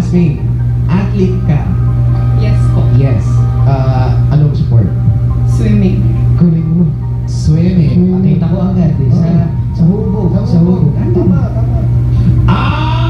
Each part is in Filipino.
Jasmine, athlete ka. Yes po. Yes. Anong sport? Swimming. Galing mo. Swimming. Pakita ko agad eh. Sa hubog. Sa hubog. Tama, tama. Ang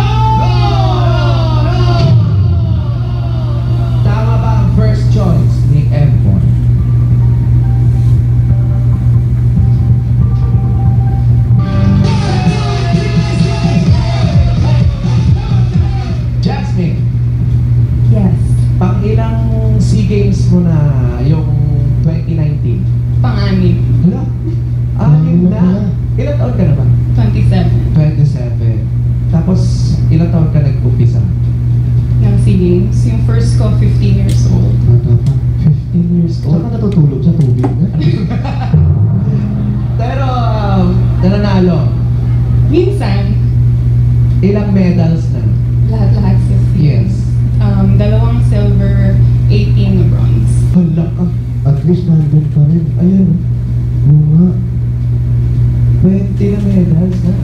tanong! Tama ba ang first choice ni Ebon? Jasmine, Yes. pang ilang SEA Games mo na yung 2019? Pang-anim. Hala? Anim na. Ilang taon ka na ba? 27. 27. Tapos, ilang taon ka nag-umpisa? Ng SEA Games. Yung first ko, 15 years old. Bata pa. 15 years Saan ka natutulog sa tubig na? Pero, nananalo. Minsan, Ilang medals na? lahat-lahat sa SEA Yes. Games. 2 silver, 18 na bronze. Hala ka. At least nandun pa rin. Ayun. Oo nga. 20 na medals na.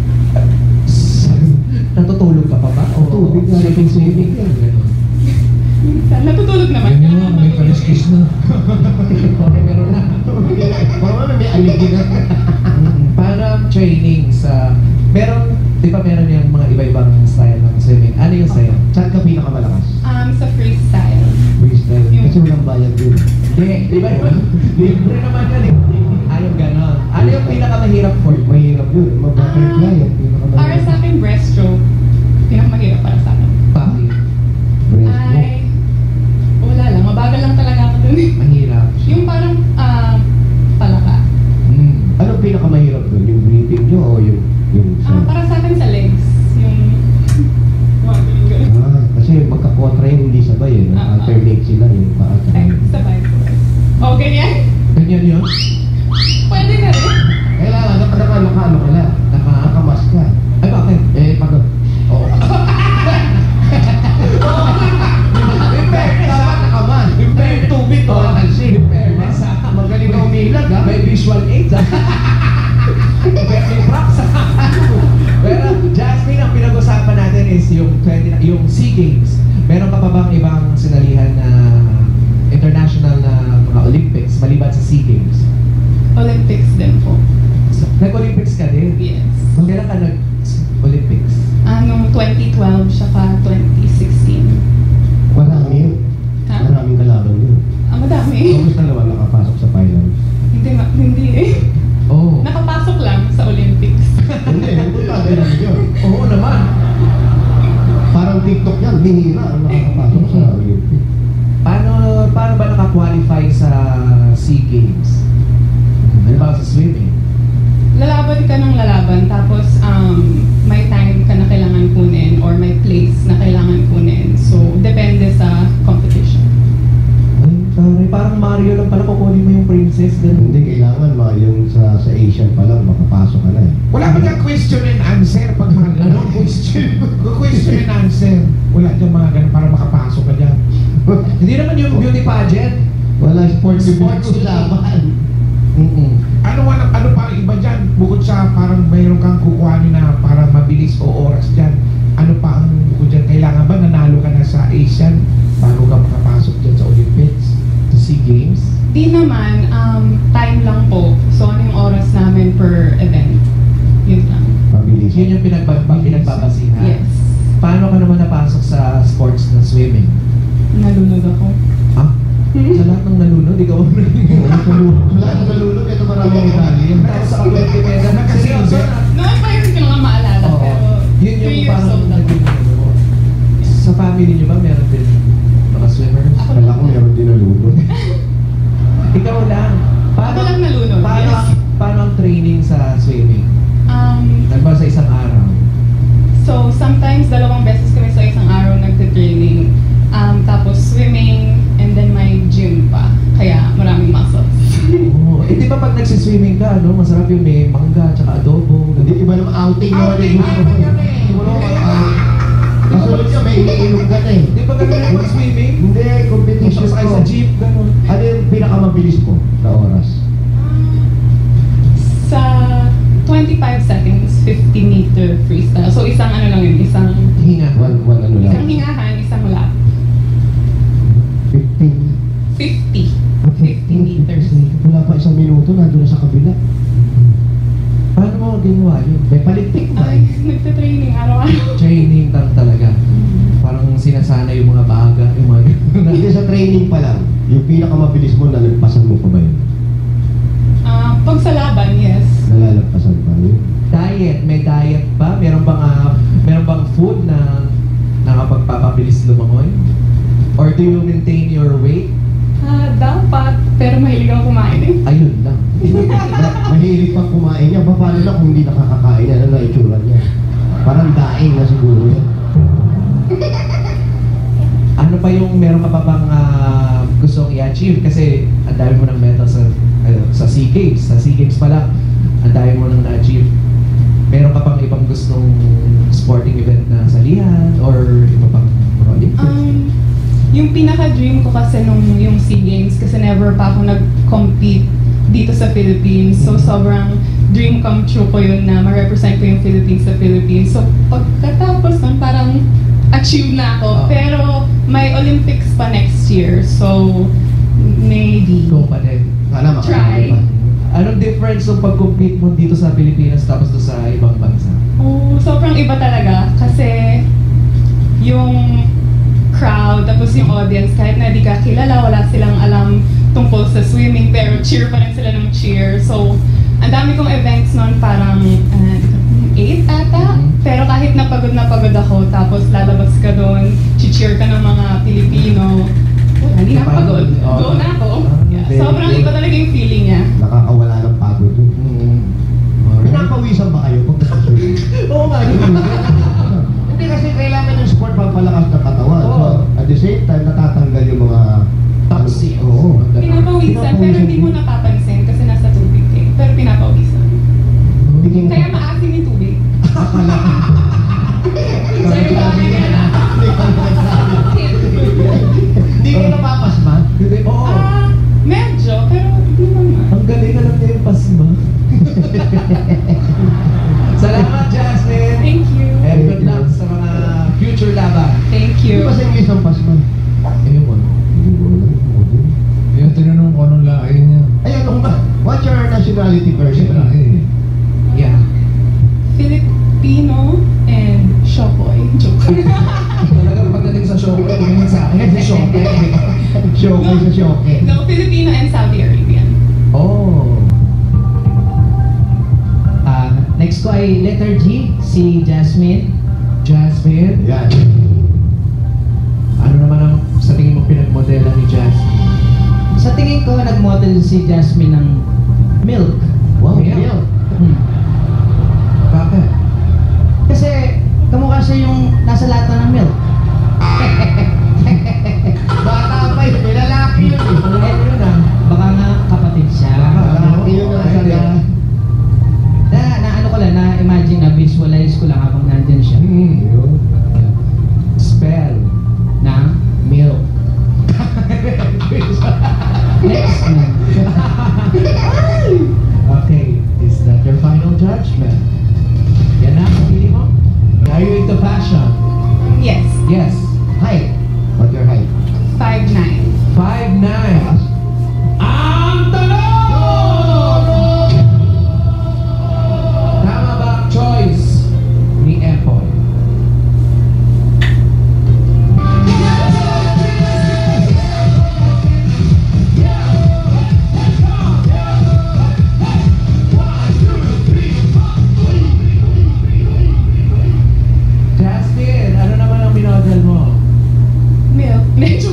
Natutulog ka pa ba? O Tubig na. swimming yan? Minsan, natutulog naman. Yan Kailangan nga, may matulog. paliskis na. Okay, meron na. Parang may aligi na. Parang training sa... Meron, di ba meron yung mga iba-ibang style ng swimming? Ano yung sa'yo? Saan ka pinakamalakas? Sa freestyle. Freestyle. Yung- Kasi walang bayad yun. Hindi, di ba yun? Libre naman yun eh. Ayaw ganon. Ano yung pinakamahirap for you? Mahirap yun. Mag-butterfly yan. Para sa akin, breaststroke. Pinakamahirap para sa akin. Bakit? Ay, wala lang. Mabagal lang talaga ako dun. Mahirap. Yung parang, palaka. Anong pinakamahirap doon? Yung breathing nyo o yung sa... Para sa akin sa legs. Yung, mga ganun-ganun. Kasi magkakontra yun, hindi sabay eh. Alternate sila yung paa. Ay, sabay ko. O, ganyan. Ganyan yun? Pwede na rin. Kailangan, ano ka na? Nakamas ka. Ay, bakit? Pag... Oo. In fairness, Dapat nakaman. In fairness, Tubig o nakalsing. In fairness, Magaling na umilag ha. May visual aids, may props, Pero, Jasmine, ang pinag-usapan natin is yung SEA Games. Meron ka pa bang ibang sinalihan na international na mga Olympics maliban sa SEA Games? Olympics din po. So, nag-Olympics ka din? Yes. Kailan ka nag-Olympics? Noong 2012 saka 2016. Marami. Ha? Maraming kalaban yun. Madami. Kamusta naman nakapasok sa finals? Hindi eh. Oo. Nakapasok lang sa Olympics. Hindi, importante lang yun. Oo naman. Parang TikTok yan, bihira ang nakakapasok sa Olympic. Paano ba naka-qualify sa SEA Games? Halimbawa sa swimming? Lalaban ka ng lalaban, tapos may time ka na kailangan kunin or may place na kailangan kunin. So, depende sa competition. Ay, taray, parang Mario lang pala kukunin mo yung princess. Ganun. Hindi kailangan yung sa Asian pa lang, makapasok ka na eh. Wala ba dyan question and answer pag mga ganun? Question and answer. Wala dyan mga ganun para makapasok ka dyan. Hindi naman yung beauty pageant. Wala sports Sports laban. Ano parang iba dyan? Bukod sa parang mayroon kang kukuhanin na para mabilis o oras dyan. Ano pa ang bukod dyan? Kailangan ba nanalo ka na sa Asian bago ka makapasok dyan sa Olympics? Sa SEA Games. Di naman, time lang po. So, ano yung oras namin per event? Yun lang. Mabilis. Yun yung pinagbabasihan. Yes. Paano ka naman napasok sa sports na swimming? Nalunod ako. Ha? Sa lahat ng nalunod, ikaw ang Wala nang nalulog, ito maraming medalya. Tapos sa 20 medal na kasi Noon pa yun ko lang maalala, Oo. pero Yun 3 yung years parang old ako. naging ano. Sa family niyo ba meron din mga swimmers? Ako Kala ko meron din nalulog. Ikaw lang. Ako lang nalunod, yes. Paano ang training sa swimming? Nagba sa isang araw? So, sometimes 2 beses kami sa isang araw nagte-training. Tapos swimming, and then may gym pa. Kaya maraming muscles. Oo. Eh di ba pag nagsiswimming ka, no? Masarap yung may mangga, tsaka adobo. Hindi iba naman outing naman Outing, ano yan eh? Wala ka. Kasunod ka, may iniinom ka na eh. Di ba ganun yung pag-swimming? Hindi, competition Tapos kayo ko. sa jeep, ganun. Ano yung pinakamabilis mo na oras? Sa 25 seconds, 50 meter freestyle. So isang ano lang yun, isang Hinga. One ano lang. isang hingahan, isang lap. 15. 50 meters. Wala pa isang minuto, nandun na sa kabila. Paano mo ginawa yun? May paligpik na. Ay, nagte-training araw-araw. Training lang talaga. Parang sinasana yung mga baga, yung mga Hindi sa training pa lang, yung pinakamabilis mo, nalagpasan mo pa ba yun? Pag sa laban, yes. Nalalagpasan pa yun? diet. May diet ba? Meron bang food na nakapagpapabilis lumangoy? Or do you maintain your weight? Dapat, pero mahilig ako kumain eh. Ayun lang. Mahilig pang kumain niya. Paano na kung hindi nakakakain niya? Ano na itsura niya? Parang daing na siguro yan. Ano pa yung meron ka pa bang gustong i-achieve? Kasi ang dami mo ng medals sa SEA Games. Sa SEA Games pa lang, ang dami mo nang na-achieve. Meron ka pang ibang gustong sporting event na salihan? Or iba pang Olympics? Yung pinaka-dream ko kasi nung yung SEA Games, kasi never pa ako nag-compete dito sa Philippines. So sobrang dream come true ko yun na ma-represent ko yung Philippines sa Philippines. So pagkatapos nun, parang achieve na ako. Pero may Olympics pa next year. So maybe. Go pa din. Sana Try. Anong difference ng pag-compete mo dito sa Pilipinas tapos doon sa ibang bansa? Oh, sobrang iba talaga. Kasi yung crowd, tapos yung audience, kahit na di ka kilala, wala silang alam tungkol sa swimming, pero cheer pa rin sila ng cheer. So, ang dami kong events noon, parang 8 ata. Pero kahit na pagod ako, tapos lalabas ka doon, cheer ka ng mga Pilipino, hindi na ako pagod. Go na ako. Yeah, sobrang iba talaga yung feeling niya. Nakakawala ng pagod yun. Pinapawisan ba kayo pag nakaswimming? Oo nga. Hindi kasi kailangan yung sport pampalakas ng katawan. Oo. So, at the same time, natatanggal yung mga Toxic. Oo. Pinapawisan, pero hindi mo napapansin kasi nasa tubig eh. Pero pinapawisan. Tingin Kaya maasim yung tubig. Akala ko. Sorry ba? Hindi ko napapasma. Hindi, oo. Medyo, pero hindi naman. Ang galing, alam niya yung pasma. Salamat, Jasmine! Thank you. And good luck sa mga future laban. Thank Hindi you. ba sa English ang pasma? Ayun mo. Hindi ko alam. Yung tinanong ko anong lahi niya. Ayun, ano ba? What's your nationality person? Lahi. Yeah. Filipino and Shokoy. Joke. Talagang pagdating sa show, tumingin sa akin. Sa show. Shoke sa shoke. No, Filipino and Saudi Arabian. Oh. Next ko ay letter G, si Jasmine. Jasmine. Yan. Ano naman ang sa tingin mo pinagmodela ni Jasmine? Sa tingin ko, nag-model si Jasmine ng milk. Wow, Yeah. yeah. Bakit? Kasi kamukha siya yung nasa lata ng milk. Bata pa yun, may lalaki yun. Ano yun ah? Baka nga kapatid siya. Lalaki yun ang saga. Na ano ko lang, na-imagine, na-visualize ko lang habang nandyan siya. Yun. Spell. Na Milk. next na. Okay, is that your final judgment? Yan na, pili mo? Are you into fashion? Yes. Yes. Height. What's your height? 5'9". 5'9". Ang tanong! Tama ba ang choice ni Empoy? Jasmine, ano naman ang minodel mo? Milk. Medyo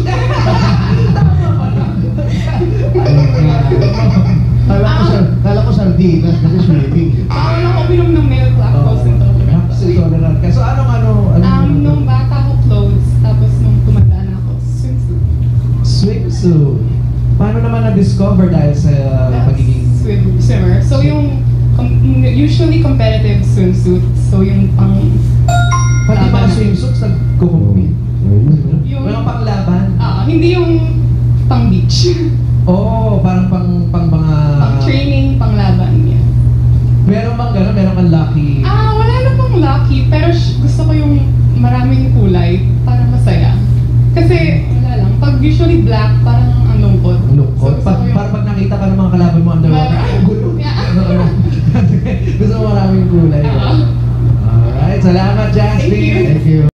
Kala ko sardinas kasi swimming. Bawal ako binom ng milk, lactose intolerant. Lactose intolerant ka. So ano? Nung bata ko clothes, tapos nung tumanda na ako, swimsuit. Swimsuit. Paano naman na-discover dahil sa pagiging... Swimmer. So yung usually competitive swimsuit. So yung pang Pati mga swimsuits nagko-compete. yung Walang panglaban. hindi yung pang beach. Oo, parang pang mga... Pang training, pang laban. Yeah. Meron bang gano'n? Meron kang lucky? Wala namang lucky, pero gusto ko yung maraming kulay para masaya. Kasi, wala lang. Pag usually black, parang ang lungkot. Lungkot? So, gusto ko yung- Para pag nakita ka ng mga kalaban mo underwater, Well, ang gulo. yeah. Gusto mo maraming kulay. Oo. Alright, salamat Jasmine. Thank you. Thank you.